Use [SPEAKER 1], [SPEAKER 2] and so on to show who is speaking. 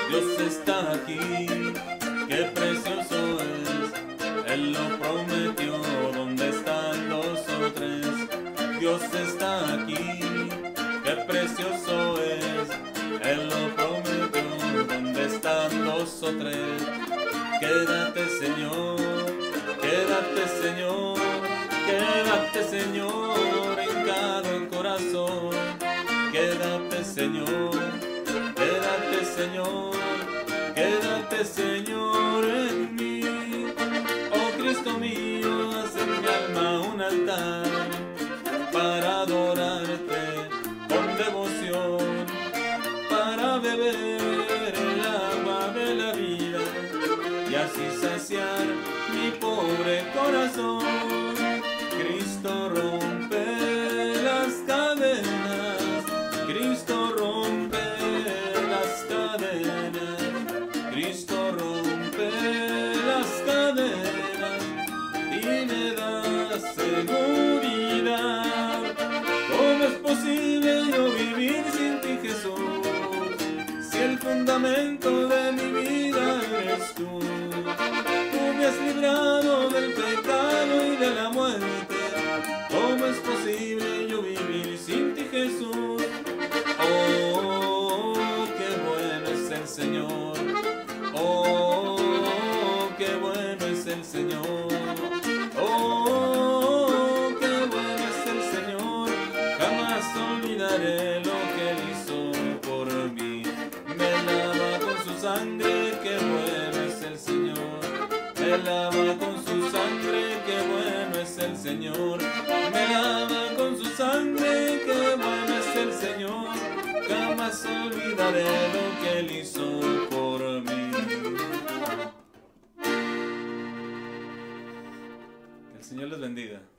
[SPEAKER 1] Dios está aquí, qué precioso es, Él lo prometió, ¿dónde están dos o tres? Dios está aquí, qué precioso es, Él lo prometió, ¿dónde están dos o tres? Quédate Señor, quédate Señor, quédate Señor en cada corazón. Quédate Señor, quédate Señor, quédate Señor en mí. Oh Cristo mío, haz en mi alma un altar para adorarte con devoción, para beber el agua de la vida y así saciar mi pobre corazón. Cristo rompe las cadenas, Cristo rompe las cadenas, Cristo rompe las cadenas y me da seguridad. ¿Cómo es posible yo vivir sin ti, Jesús? Si el fundamento de mi vida eres tú. Tú me has librado del pecado y de la muerte. ¿Cómo es posible yo vivir sin ti, Jesús? Oh, qué bueno es el Señor. Oh, qué bueno es el Señor. Oh, qué bueno es el Señor. Jamás olvidaré lo que Él hizo por mí. Me lava con su sangre, qué bueno es el Señor. Me lava con su sangre, qué bueno es el Señor. Me lava con su sangre, qué bueno es el Señor. Jamás olvidaré lo que Él hizo por mí. Que el Señor les bendiga.